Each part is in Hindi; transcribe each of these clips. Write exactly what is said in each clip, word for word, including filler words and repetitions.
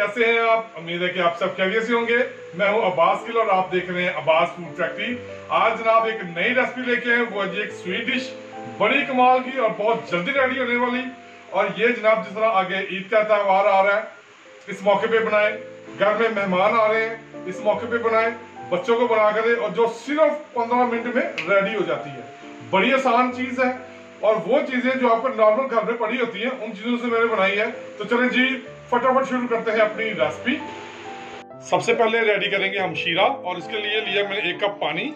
कैसे हैं आप? उम्मीद है कि आप सब खैरियत से होंगे। मैं हूं अब्बास गिल और आप देख रहे हैं अब्बास फूड फैक्ट्री। आज जनाब एक नई रेसिपी लेके आए, वो है जी एक स्वीट डिश, बड़ी कमाल की और बहुत जल्दी रेडी होने वाली। और ये जनाब जिस तरह आगे ईद का त्यौहार आ रहा है, इस मौके पे बनाए, घर में मेहमान आ रहे हैं, इस मौके पे बनाए, बच्चों को बना कर दे, और जो सिर्फ पंद्रह मिनट में रेडी हो जाती है। बड़ी आसान चीज है और वो चीजें जो आपको नॉर्मल घर में पड़ी होती हैं, उन चीजों से मैंने बनाई है। तो चलें जी फटाफट शुरू करते हैं अपनी रेसिपी। सबसे पहले रेडी करेंगे हम शीरा, और इसके लिए लिया मैंने एक कप पानी,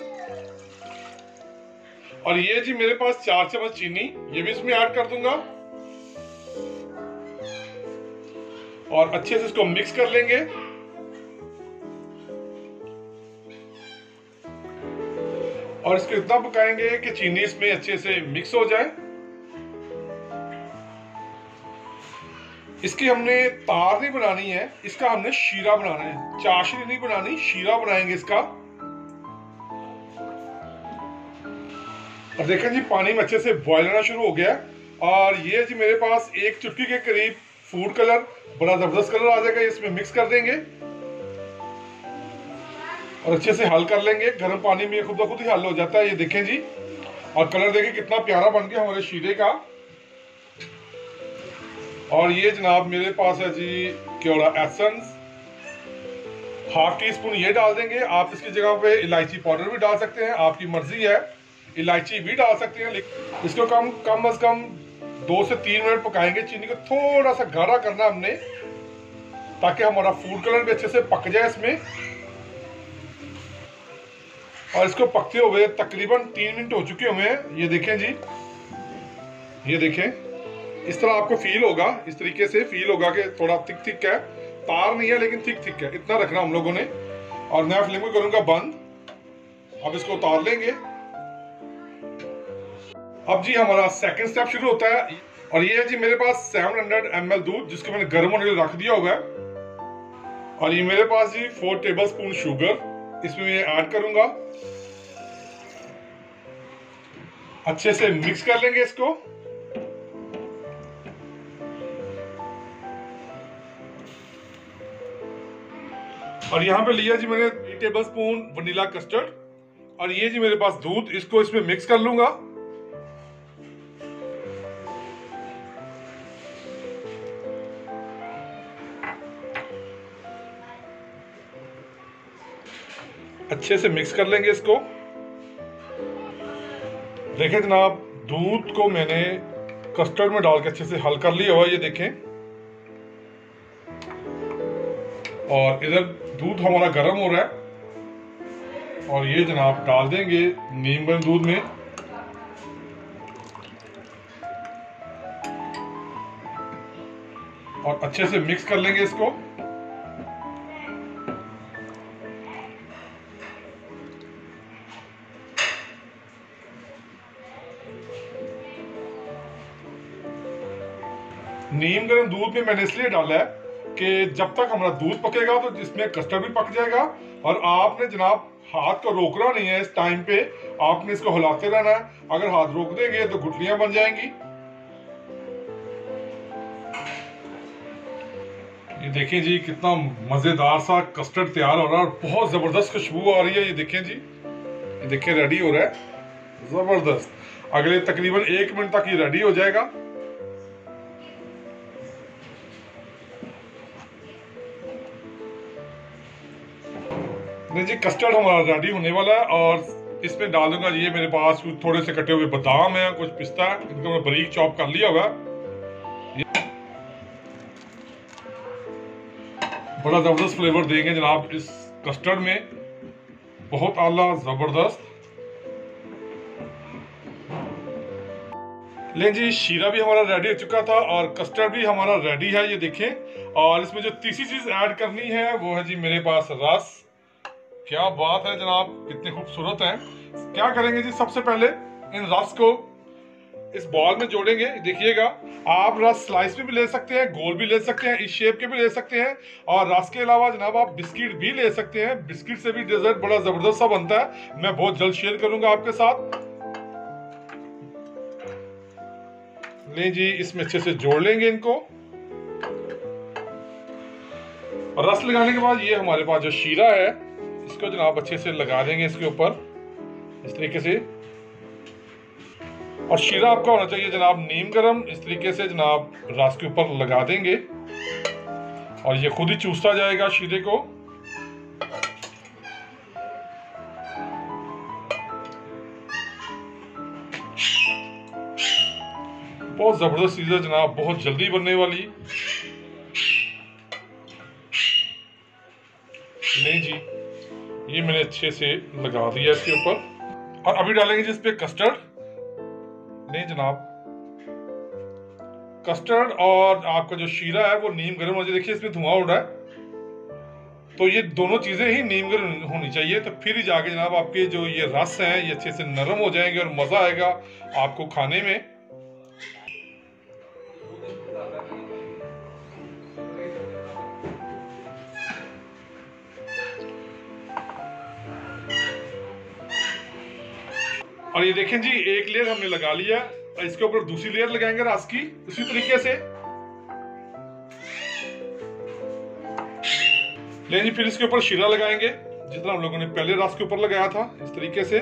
और ये जी मेरे पास चार चम्मच चीनी, ये भी इसमें ऐड कर दूंगा और अच्छे से इसको मिक्स कर लेंगे। और इसको इतना पकाएंगे कि चीनी इसमें अच्छे से मिक्स हो जाए। इसकी हमने तार नहीं बनानी है, इसका हमने शीरा बनाना है। चाशनी नहीं बनानी, शीरा बनाएंगे इसका। और देखें जी पानी में अच्छे से बॉयल होना शुरू हो गया। और ये जी मेरे पास एक चुटकी के करीब फूड कलर, बड़ा जबरदस्त कलर आ जाएगा, इसमें मिक्स कर देंगे और अच्छे से हल कर लेंगे। गर्म पानी में खुद ब खुद ही हल हो जाता है, ये देखें जी। और कलर देखिए कितना प्यारा बन गया हमारे शीरे का। और ये जनाब मेरे पास है जी kewra essence, half teaspoon ये डाल देंगे। आप इसकी जगह पे इलायची पाउडर भी डाल सकते हैं, आपकी मर्जी है, इलायची भी डाल सकते हैं। लेकिन इसको कम कम अज कम दो से तीन मिनट पकाएंगे। चीनी को थोड़ा सा गाढ़ा करना हमने, ताकि हमारा फूड कलर भी अच्छे से पक जाए इसमें। और इसको पकते हुए तकरीबन तीन मिनट हो चुके हुए हैं, ये देखें जी, ये देखें। इस तरह आपको फील होगा, इस तरीके से फील होगा कि थोड़ा थिक थिक है, तार नहीं है लेकिन थिक थिक है, इतना रखना हम लोगों ने। और मैं फ्लेम को करूंगा बंद। अब इसको उतार लेंगे। अब जी हमारा सेकंड स्टेप शुरू होता है, और ये है जी मेरे पास सात सौ एम एल दूध, जिसको मैंने गर्म होने के लिए रख दिया हुआ है। और ये मेरे पास जी फोर टेबल स्पून शुगर, इसमें मैं ऐड करूंगा। अच्छे से मिक्स कर लेंगे इसको। और यहाँ पे लिया जी मैंने three tablespoon vanilla custard, और ये जी मेरे पास दूध, इसको इसमें मिक्स कर लूंगा। अच्छे से मिक्स कर लेंगे इसको। देखें जनाब, दूध को मैंने कस्टर्ड में डाल के अच्छे से हल कर लिया हुआ, ये देखें। और इधर दूध हमारा गर्म हो रहा है, और ये जनाब डाल देंगे नीम गर्म दूध में। और अच्छे से मिक्स कर लेंगे इसको। नीम गर्म दूध में मैंने इसलिए डाला है कि जब तक हमारा दूध पकेगा तो जिसमें कस्टर्ड भी पक जाएगा। और आपने जनाब हाथ को रोकना नहीं है, इस टाइम पे आपने इसको हिलाते रहना है। अगर हाथ रोक देंगे तो गुठलियां बन जाएंगी। ये देखें जी कितना मजेदार सा कस्टर्ड तैयार हो रहा है, और बहुत जबरदस्त खुशबू आ रही है। ये देखें जी, ये देखें रेडी हो रहा है, जबरदस्त। अगले तकरीबन एक मिनट तक ये रेडी हो जाएगा। नहीं जी, कस्टर्ड हमारा रेडी होने वाला है, और इसमें डाल दूंगा ये मेरे पास कुछ थोड़े से कटे हुए बादाम है, कुछ पिस्ता है, इनको मैं बारीक चॉप कर लिया हुआ। बड़ा जबरदस्त फ्लेवर देंगे जनाब इस कस्टर्ड में, बहुत आला जबरदस्त। ले जी, शीरा भी हमारा रेडी हो चुका था और कस्टर्ड भी हमारा रेडी है, ये देखें। और इसमें जो तीसरी चीज ऐड करनी है वो है जी मेरे पास रस। क्या बात है जनाब, कितने खूबसूरत हैं। क्या करेंगे जी, सबसे पहले इन रस को इस बॉल में जोड़ेंगे। देखिएगा, आप रस स्लाइस में भी ले सकते हैं, गोल भी ले सकते हैं, इस शेप के भी ले सकते हैं। और रस के अलावा जनाब आप बिस्किट भी ले सकते हैं, बिस्किट से भी डेजर्ट बड़ा जबरदस्त सा बनता है। मैं बहुत जल्द शेयर करूंगा आपके साथ। ले जी, इसमें अच्छे से जोड़ लेंगे इनको। और रस लगाने के बाद ये हमारे पास जो शीरा है इसको जनाब अच्छे से लगा देंगे इसके ऊपर इस तरीके से। और शीरा आपका होना चाहिए जनाब नीम गरम। इस तरीके से जनाब रस के ऊपर लगा देंगे और ये खुद ही चूसता जाएगा शीरे को। बहुत जबरदस्त चीज है जनाब, बहुत जल्दी बनने वाली। नहीं जी, ये मैंने अच्छे से लगा दिया इसके ऊपर। और अभी डालेंगे जिस पे कस्टर्ड। नहीं जनाब, कस्टर्ड और आपका जो शीरा है वो नीम गर्म हो जाए। देखिए इसमें धुआं उड़ रहा है, तो ये दोनों चीजें ही नीम गर्म होनी चाहिए, तो फिर ही जाके जनाब आपके जो ये रस हैं ये अच्छे से नरम हो जाएंगे और मजा आएगा आपको खाने में। और ये देखें जी, एक लेयर हमने लगा लिया और इसके ऊपर दूसरी लेयर लगाएंगे रस की उसी तरीके से। ले जी, फिर इसके ऊपर शीरा लगाएंगे जितना हम लोगों ने पहले रस के ऊपर लगाया था इस तरीके से।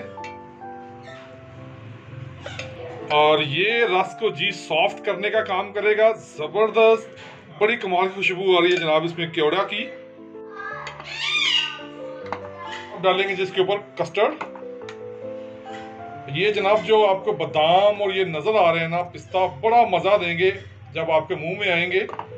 और ये रस को जी सॉफ्ट करने का काम करेगा। जबरदस्त बड़ी कमाल की खुशबू आ रही है जनाब इसमें केवड़ा की। डालेंगे जिसके ऊपर कस्टर्ड। ये जनाब जो आपको बादाम और ये नजर आ रहे हैं ना पिस्ता, बड़ा मजा देंगे जब आपके मुंह में आएंगे।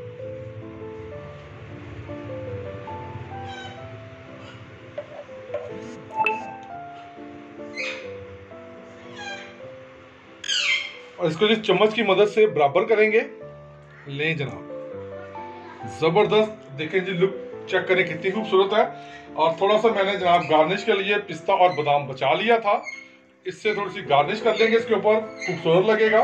और इसको जिस चम्मच की मदद से बराबर करेंगे। ले जनाब, जबरदस्त देखें जी, लुक चेक करें कितनी खूबसूरत है। और थोड़ा सा मैंने जनाब गार्निश के लिए पिस्ता और बादाम बचा लिया था, इससे थोड़ी सी गार्निश कर लेंगे इसके ऊपर, खूबसूरत लगेगा।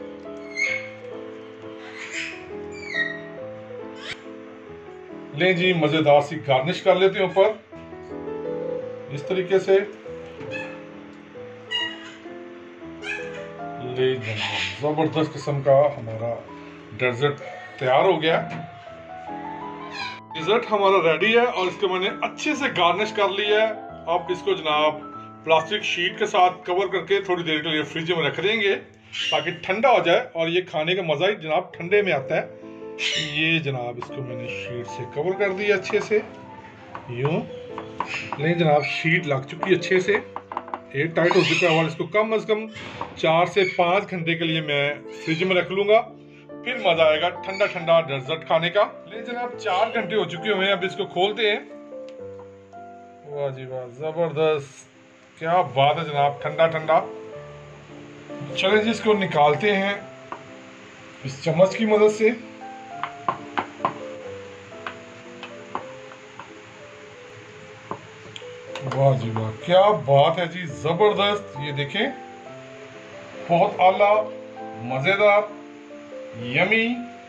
ले जी, मजेदार सी गार्निश कर लेते हैं ऊपर इस तरीके से। ले जनाब, जबरदस्त किस्म का हमारा डेजर्ट तैयार हो गया। डेजर्ट हमारा रेडी है और इसको मैंने अच्छे से गार्निश कर लिया है। अब इसको जनाब प्लास्टिक शीट के साथ कवर करके थोड़ी देर के लिए फ्रिज में रख देंगे ताकि ठंडा हो जाए। और ये खाने का मजा ही जनाब ठंडे में आता है। ये जनाब इसको मैंने शीट से कवर कर दिया अच्छे से, यूं। नहीं जनाब, शीट लग चुकी अच्छे से, एयर टाइट हो चुका है। और इसको कम अज कम चार से पाँच घंटे के लिए मैं फ्रिज में रख लूंगा, फिर मजा आएगा ठंडा ठंडा डेजर्ट खाने का। ले जनाब, चार घंटे हो चुके हुए हैं, अब इसको खोलते हैं। वाह जी वाह, जबरदस्त, क्या बात है जनाब, ठंडा ठंडा। चलें जी, इसको निकालते हैं इस चम्मच की मदद से। वाह जी वाह, क्या बात है जी, जबरदस्त। ये देखें, बहुत आला, मजेदार, यमी।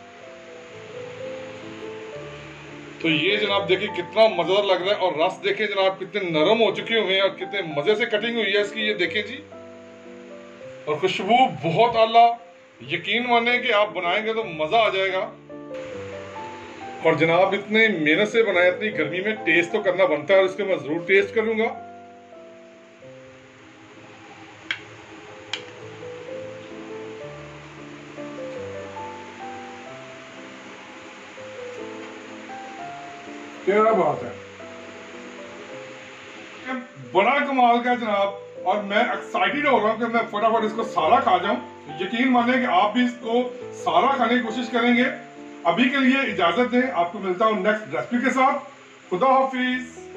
तो ये जनाब देखिए कितना मजेदार लग रहा है। और रस देखें जनाब कितने नरम हो चुके हुए हैं और कितने मजे से कटिंग हुई है इसकी, ये देखें जी। और खुशबू बहुत आला, यकीन माने कि आप बनाएंगे तो मजा आ जाएगा। और जनाब इतने मेहनत से बनाया, इतनी गर्मी में टेस्ट तो करना बनता है और इसको मैं जरूर टेस्ट करूंगा। क्या बात है, बड़ा कमाल का जनाब। और मैं एक्साइटेड हो रहा हूं कि मैं फटाफट इसको सारा खा जाऊं। यकीन माने कि आप भी इसको सारा खाने की कोशिश करेंगे। अभी के लिए इजाजत दें, आपको मिलता हूं नेक्स्ट रेसिपी के साथ। खुदा हाफिज।